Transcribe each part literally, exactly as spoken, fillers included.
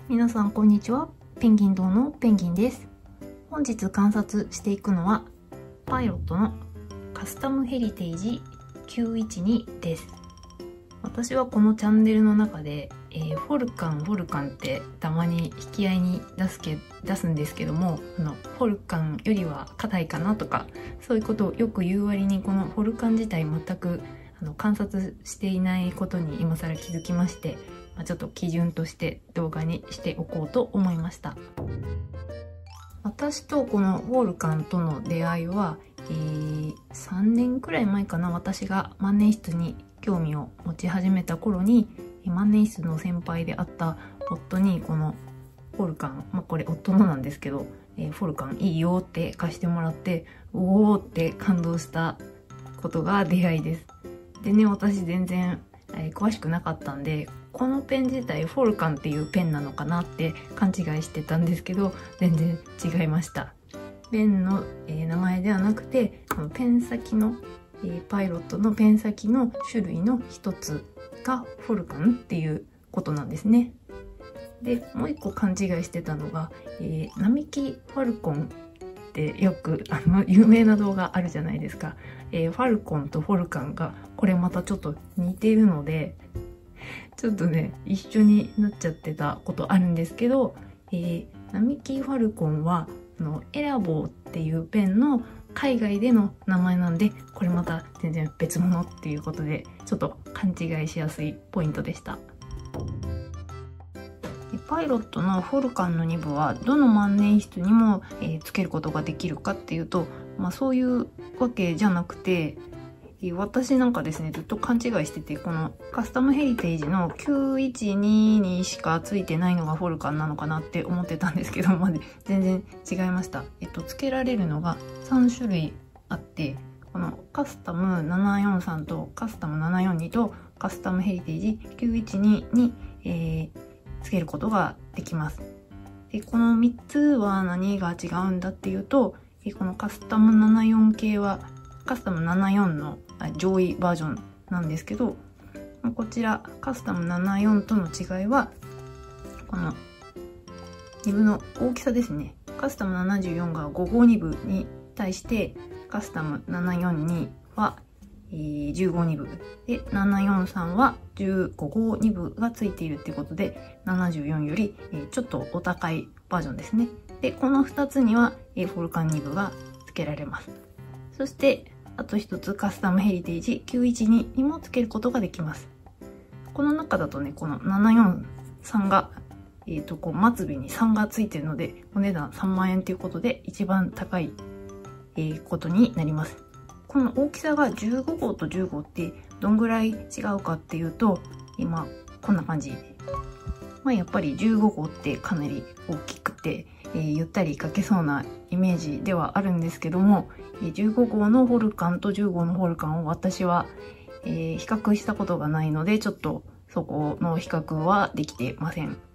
皆さんこんにちは。ペンギン堂のペンギンです。本日観察していくのはパイロットのカスタムヘリテージきゅういちにです。私はこのチャンネルの中で、えー、フォルカンフォルカンってたまに引き合いに出すけ出すんですけども、あのフォルカンよりは硬いかなとかそういうことをよく言う割に、このフォルカン自体全くあの観察していないことに今更気づきまして、まあ、ちょっと基準として動画にしておこうと思いました。私とこのフォルカンとの出会いは、えー、さんねんくらい前かな。私が万年筆に興味を持ち始めた頃に、万年筆の先輩であった夫にこのフォルカン、まあこれ夫のなんですけど、えー、フォルカンいいよって貸してもらって、おおって感動したことが出会いです。でね、私全然、えー、詳しくなかったんで、このペン自体フォルカンっていうペンなのかなって勘違いしてたんですけど、全然違いました。ペンの、えー、名前ではなくて、このペン先の、えー、パイロットのペン先の種類の一つがフォルカンっていうことなんですね。で、もう一個勘違いしてたのが、えー、並木ファルコンってよくあの有名な動画あるじゃないですか。えー、ファルコンとフォルカンがこれまたちょっと似てるので、ちょっとね一緒になっちゃってたことあるんですけど、えー、並木ファルコンはあのエラボーっていうペンの海外での名前なんで、これまた全然別物っていうことでちょっと勘違いしやすいポイントでした。パイロットのフォルカンのに部はどの万年筆にも、えー、つけることができるかっていうと、まあ、そういうわけじゃなくて、えー、私なんかですねずっと勘違いしてて、このカスタムヘリテージのきゅういちににしかついてないのがフォルカンなのかなって思ってたんですけど、まあ、全然違いました。えっとつけられるのがさん種類あって、このカスタムななよんさんとカスタムななよんにとカスタムヘリテージきゅういちにに、えーつけることができます。でこのみっつは何が違うんだっていうと、このカスタムななよん系はカスタムななよんの上位バージョンなんですけど、こちらカスタムななよんとの違いはこのに部の大きさですね。カスタムななじゅうよんがご号に部に対してカスタムななよんにはじゅうごに部で、ななよんさんはじゅうご号に部がついているっていうことで、ななじゅうよんよりちょっとお高いバージョンですね。でこのふたつにはフォルカンに部が付けられます。そしてあとひとつカスタムヘリテージきゅういちににも付けることができます。この中だとね、このななよんさんがえっとこう末尾にさんがついてるので、お値段さんまんえんということで一番高い、えー、ことになります。この大きさがじゅうご号とじゅう号ってどんぐらい違うかっていうと、今こんな感じ。まあやっぱりじゅうご号ってかなり大きくて、えー、ゆったり書けそうなイメージではあるんですけども、じゅうご号のフォルカンとじゅう号のフォルカンを私は、えー、比較したことがないので、ちょっとそこの比較はできてません。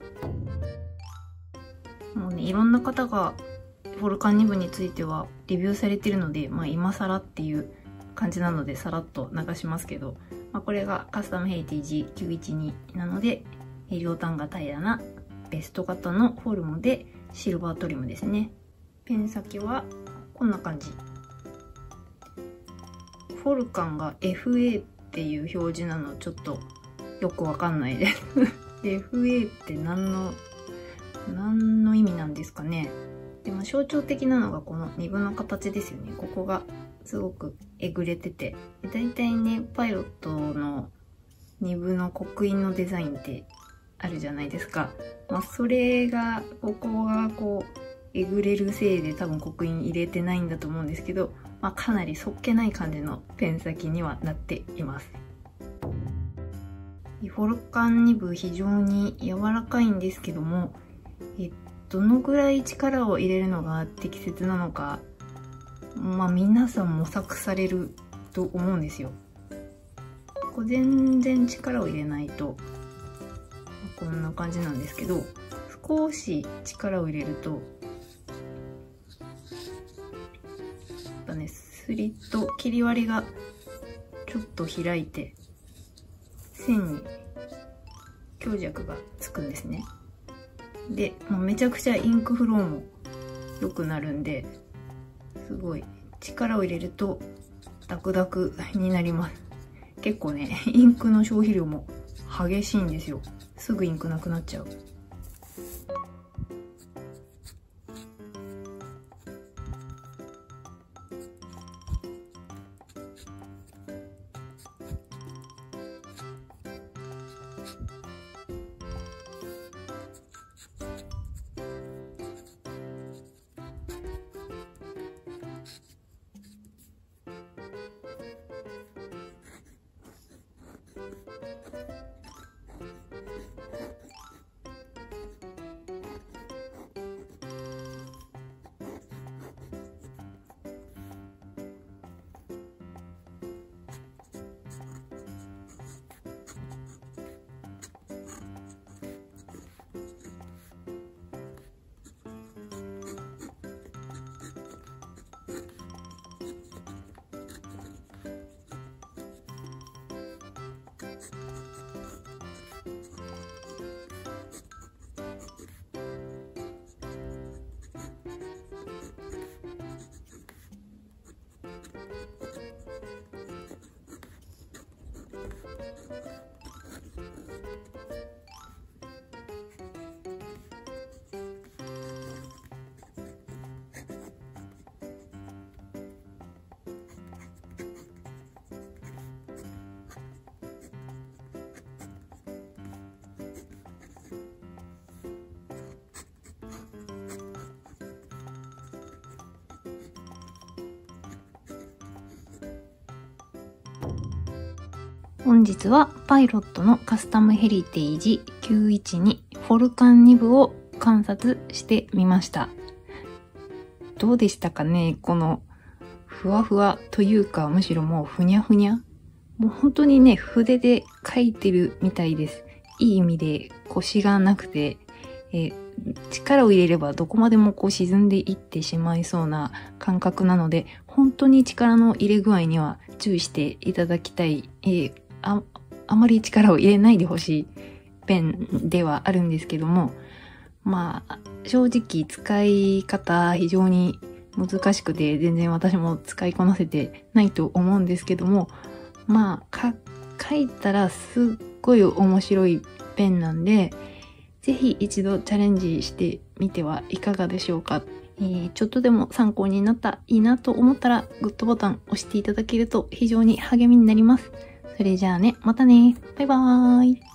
もうね、いろんな方がフォルカンに部についてはレビューされてるので、まあ、今更っていう感じなのでさらっと流しますけど、まあ、これがカスタムヘリテージきゅういちになので、両端が平らなベスト型のフォルムでシルバートリムですね。ペン先はこんな感じ。フォルカンが エフエー っていう表示なのちょっとよくわかんないです。エフエー って何の何の意味なんですかね。でも象徴的なのがこのに部の形ですよね。ここがすごくえぐれてて、だいたいねパイロットのに部の刻印のデザインってあるじゃないですか。まあ、それがここがこうえぐれるせいで多分刻印入れてないんだと思うんですけど、まあ、かなりそっけない感じのペン先にはなっています。フォルカンに部非常に柔らかいんですけども、えどのぐらい力を入れるのが適切なのか、まあ皆さん模索されると思うんですよ。こう全然力を入れないとこんな感じなんですけど、少し力を入れるとやっぱね、スリット切り割りがちょっと開いて線に強弱がつくんですね。 で、まあ、めちゃくちゃインクフローも良くなるんで、すごい力を入れるとダクダクになります。結構ね、インクの消費量も激しいんですよ。すぐインクなくなっちゃう。本日はパイロットのカスタムヘリテージきゅういちにフォルカンに部を観察してみました。どうでしたかね、このふわふわというか、むしろもうふにゃふにゃ、もう本当にね、筆で描いてるみたいです。いい意味でコシがなくて、えー、力を入れればどこまでもこう沈んでいってしまいそうな感覚なので、本当に力の入れ具合には注意していただきたい。えー、あ、あまり力を入れないでほしいペンではあるんですけども、まあ、正直使い方非常に難しくて、全然私も使いこなせてないと思うんですけども、まあ、か、書いたらすっごい面白いペンなんで、ぜひ一度チャレンジしてみてはいかがでしょうか。えー、ちょっとでも参考になった、いいなと思ったらグッドボタン押していただけると非常に励みになります。それじゃあね、またね。バイバーイ。